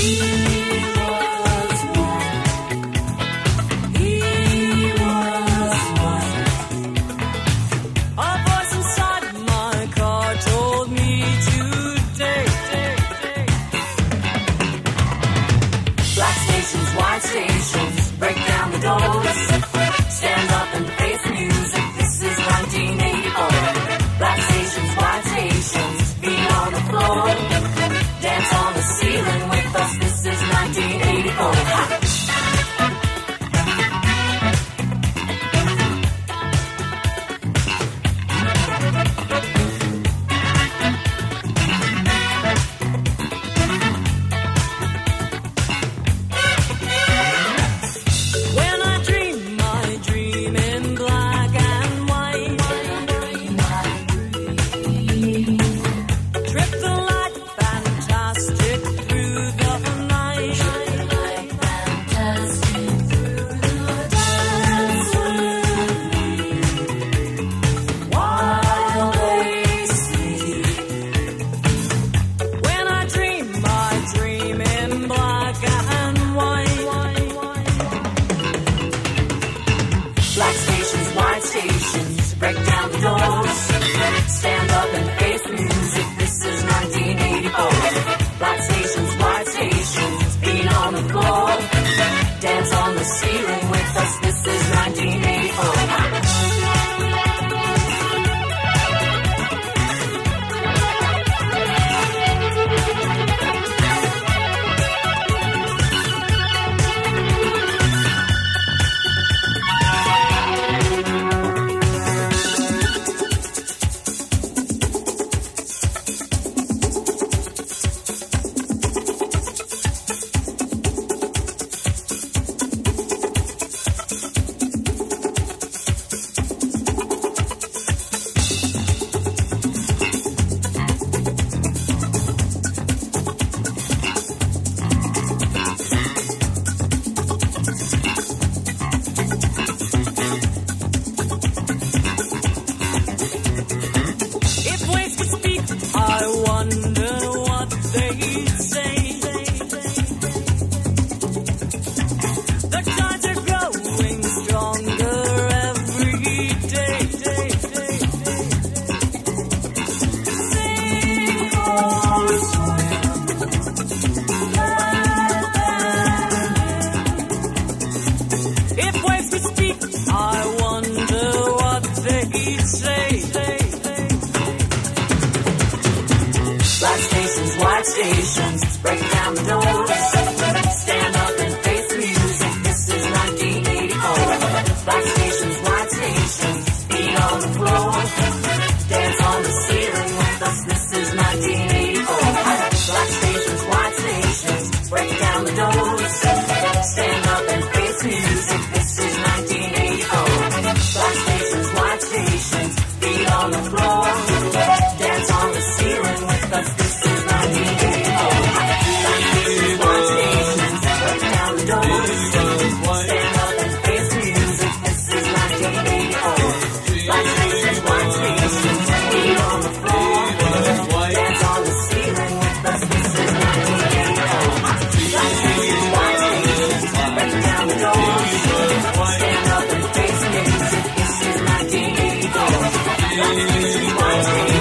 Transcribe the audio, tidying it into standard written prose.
stations, break down the doors, stand up and face the music. This is 1984. Black stations, white stations, feet on the floor, dance on the ceiling with us. This is 1984. Black stations, white stations, break down the doors, stand up and face the music. This is 1984. Black stations, white stations, feet on the floor, dance on the ceiling with us. This is 1984. Black stations, white stations, break down the doors, stand up and face the music. This is 1984. Black stations, white stations, feet on the floor, dance on the ceiling with us. This is 1984. Black stations, white stations, break down the doors, stand up and face the music. This is 1984. Black stations, white stations.